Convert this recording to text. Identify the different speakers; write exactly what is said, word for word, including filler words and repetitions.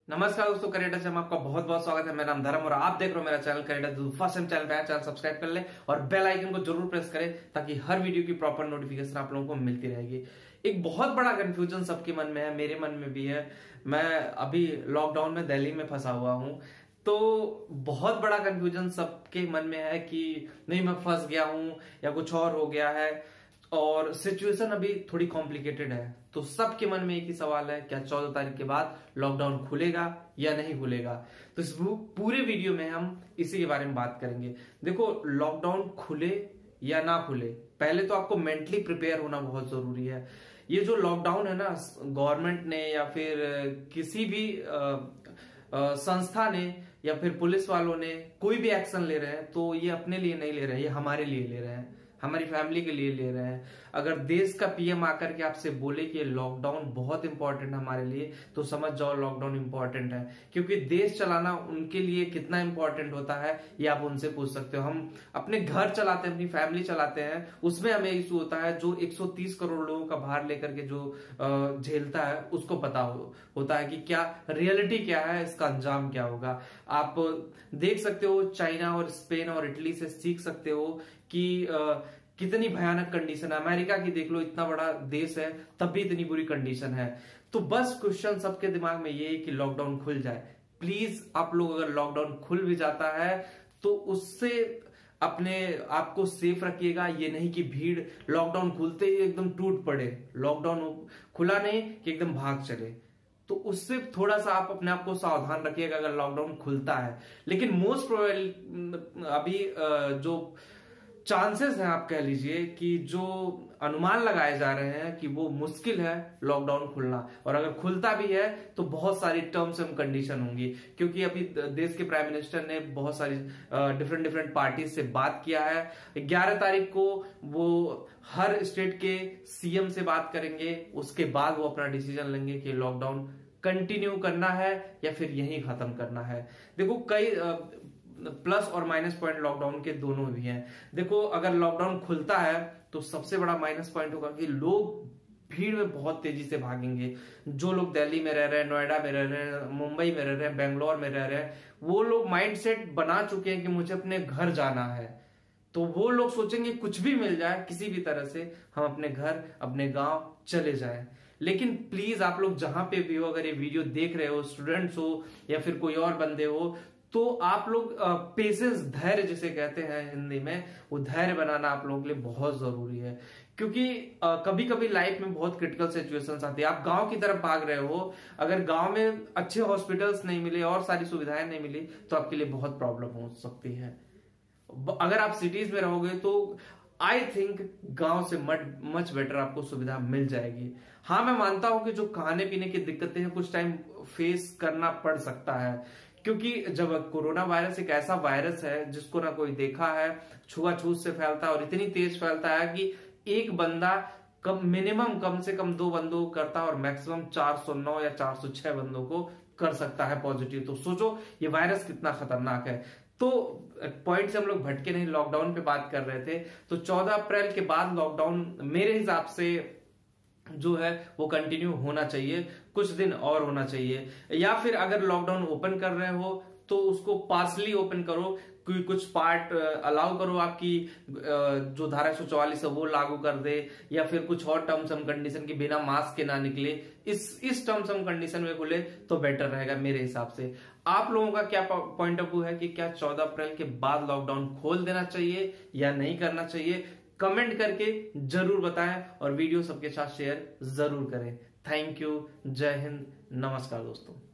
Speaker 1: नमस्कार दोस्तों, करेक्टर से आपका बहुत बहुत स्वागत है। मेरा नाम धर्म और आप देख रहे हो मेरा channel character. First time channel पे आया, चैनल सब्सक्राइब कर ले और बेल आइकन को जरूर प्रेस करें ताकि हर वीडियो की प्रॉपर नोटिफिकेशन आप लोगों को मिलती रहेगी। एक बहुत बड़ा कंफ्यूजन सबके मन में है, मेरे मन में भी है। मैं अभी लॉकडाउन में दिल्ली में फंसा हुआ हूं, तो बहुत बड़ा कंफ्यूजन सबके मन में है कि नहीं मैं फंस गया हूं या कुछ और हो गया है और सिचुएशन अभी थोड़ी कॉम्प्लिकेटेड है। तो सबके मन में एक ही सवाल है, क्या चौदह तारीख के बाद लॉकडाउन खुलेगा या नहीं खुलेगा। तो इस पूरे वीडियो में हम इसी के बारे में बात करेंगे। देखो, लॉकडाउन खुले या ना खुले, पहले तो आपको मेंटली प्रिपेयर होना बहुत जरूरी है। ये जो लॉकडाउन है ना, गवर्नमेंट ने या फिर किसी भी आ, आ, संस्था ने या फिर पुलिस वालों ने कोई भी एक्शन ले रहे हैं तो ये अपने लिए नहीं ले रहे हैं, ये हमारे लिए ले रहे हैं, हमारी फैमिली के लिए ले रहे हैं। अगर देश का पीएम आकर के आपसे बोले कि लॉकडाउन बहुत इंपॉर्टेंट है हमारे लिए, तो समझ जाओ लॉकडाउन इंपॉर्टेंट है। क्योंकि देश चलाना उनके लिए कितना इंपॉर्टेंट होता है ये आप उनसे पूछ सकते हो। हम अपने घर चलाते हैं, अपनी फैमिली चलाते हैं, उसमें हमें इशू होता है। जो एक सौ तीस करोड़ लोगों का भार लेकर के जो झेलता है उसको पता हो, होता है कि क्या रियलिटी क्या है, इसका अंजाम क्या होगा। आप देख सकते हो, चाइना और स्पेन और इटली से सीख सकते हो कि आ, कितनी भयानक कंडीशन है। अमेरिका की देख लो, इतना बड़ा देश है तब भी इतनी बुरी कंडीशन है। तो बस क्वेश्चन सबके दिमाग में ये है कि लॉकडाउन खुल जाए। प्लीज आप लोग, अगर लॉकडाउन खुल भी जाता है तो उससे अपने आप को सेफ रखिएगा। ये नहीं कि भीड़ लॉकडाउन खुलते ही एकदम टूट पड़े, लॉकडाउन खुला नहीं कि एकदम भाग चले। तो उससे थोड़ा सा आप अपने आप को सावधान रखिएगा अगर लॉकडाउन खुलता है। लेकिन मोस्ट प्रोबेबल अभी जो चांसेस हैं, आप कह लीजिए कि जो अनुमान लगाए जा रहे हैं कि वो मुश्किल है लॉकडाउन खुलना। और अगर खुलता भी है तो बहुत सारी टर्म्स एंड कंडीशन होंगी, क्योंकि अभी देश के प्राइम मिनिस्टर ने बहुत सारी डिफरेंट डिफरेंट पार्टीज से बात किया है। ग्यारह तारीख को वो हर स्टेट के सीएम से बात करेंगे, उसके बाद वो अपना डिसीजन लेंगे कि लॉकडाउन कंटिन्यू करना है या फिर यहीं खत्म करना है। देखो, कई प्लस और माइनस पॉइंट लॉकडाउन के दोनों भी हैं। देखो, अगर लॉकडाउन खुलता है तो सबसे बड़ा माइनस पॉइंट होगा कि लोग भीड़ में बहुत तेजी से भागेंगे। जो लोग दिल्ली में रह रहे हैं, नोएडा में रह रहे हैं, मुंबई में रह रहे हैं, बेंगलोर में रह रहे हैं, वो लोग माइंडसेट बना चुके हैं कि मुझे अपने घर जाना है। तो वो लोग सोचेंगे कुछ भी मिल जाए, किसी भी तरह से हम अपने घर, अपने गांव चले जाएं। लेकिन प्लीज आप लोग जहां पे भी हो, अगर ये वीडियो देख रहे हो, स्टूडेंट्स हो या फिर कोई और बंदे हो, तो आप लोग पेशेंस, धैर्य जिसे कहते हैं हिंदी में, वो धैर्य बनाना आप लोगों के लिए बहुत जरूरी है। क्योंकि आ, कभी कभी लाइफ में बहुत क्रिटिकल सिचुएशंस आती है। आप गांव की तरफ भाग रहे हो, अगर गांव में अच्छे हॉस्पिटल्स नहीं मिले और सारी सुविधाएं नहीं मिली तो आपके लिए बहुत प्रॉब्लम हो सकती है। अगर आप सिटीज में रहोगे तो आई थिंक गांव से मच बेटर आपको सुविधा मिल जाएगी। हाँ, मैं मानता हूं कि जो खाने पीने की दिक्कतें हैं कुछ टाइम फेस करना पड़ सकता है, क्योंकि जब कोरोना वायरस एक ऐसा वायरस है जिसको ना कोई देखा है, छुआछूत से फैलता है और इतनी तेज फैलता है कि एक बंदा कम मिनिमम कम से कम दो बंदों को करता है और मैक्सिमम चार सौ नौ या चार सौ छह बंदों को कर सकता है पॉजिटिव। तो सोचो ये वायरस कितना खतरनाक है। तो पॉइंट से हम लोग भटके नहीं, लॉकडाउन पे बात कर रहे थे। तो चौदह अप्रैल के बाद लॉकडाउन मेरे हिसाब से जो है वो कंटिन्यू होना चाहिए, कुछ दिन और होना चाहिए। या फिर अगर लॉकडाउन ओपन कर रहे हो तो उसको पार्सली ओपन करो, कोई कुछ पार्ट अलाउ करो, आपकी जो धारा एक सौ चौवालीस है वो लागू कर दे, या फिर कुछ और टर्म्स एंड कंडीशन की बिना मास्क के ना निकले, इस इस टर्म्स एंड कंडीशन में खुले तो बेटर रहेगा मेरे हिसाब से। आप लोगों का क्या पॉइंट ऑफ व्यू है कि क्या चौदह अप्रैल के बाद लॉकडाउन खोल देना चाहिए या नहीं करना चाहिए? कमेंट करके जरूर बताएं और वीडियो सबके साथ शेयर जरूर करें। थैंक यू, जय हिंद, नमस्कार दोस्तों।